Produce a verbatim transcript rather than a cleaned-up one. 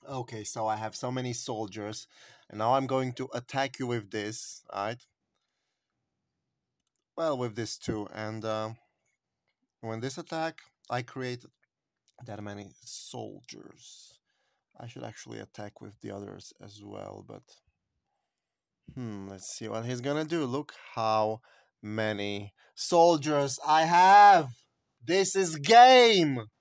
Okay, so I have so many soldiers, and now I'm going to attack you with this, right? Well, with this too, and uh, when this attack, I create that many soldiers. I should actually attack with the others as well, but hmm, let's see what he's gonna do. Look how many soldiers I have. This is game.